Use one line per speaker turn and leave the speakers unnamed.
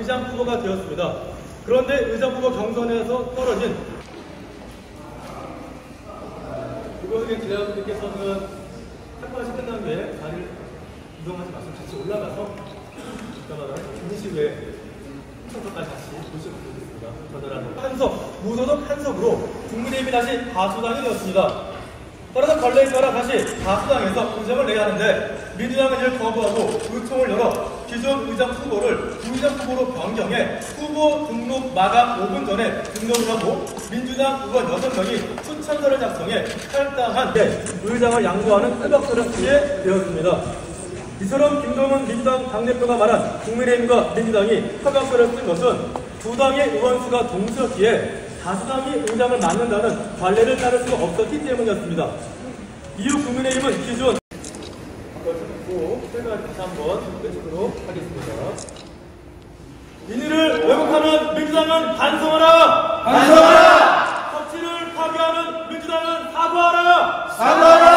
의장 후보가 되었습니다. 그런데 의장 후보 경선에서 떨어진 이번에 지자분들께서는 탁발식 끝난 후에 자리를 이동하지 마시고 같이 올라가서 중시회 청소까지 같이 보시면 되겠습니다. 전화라는 한석, 무소속 한석으로 국민의힘이 다시 다수당이 되었습니다. 따라서 관례에 따라 다시 다수당에서 의장을 내야 하는데 민주당은 이를 거부하고 의총을 열어 기존 의장 후보를 부의장 후보로 변경해 후보 등록 마감 5분 전에 등록을 하고 민주당 의원 6명이 추천서를 작성해 탈당한 데 의장을 양보하는 탈박서를 쓰게 되었습니다. 이처럼 김동연 민주당 당대표가 말한 국민의힘과 민주당이 탈박서를 쓴 것은 두 당의 의원수가 동수였기에 다수당이 의장을 맡는다는 관례를 따를 수가 없었기 때문이었습니다. 이후 국민의힘은 기존 설명을 다시 한번 해주도록 하겠습니다. 인의를 왜곡하는 민주당은 반성하라! 반성하라! 법치를 파괴하는 민주당은 사과하라! 사과하라!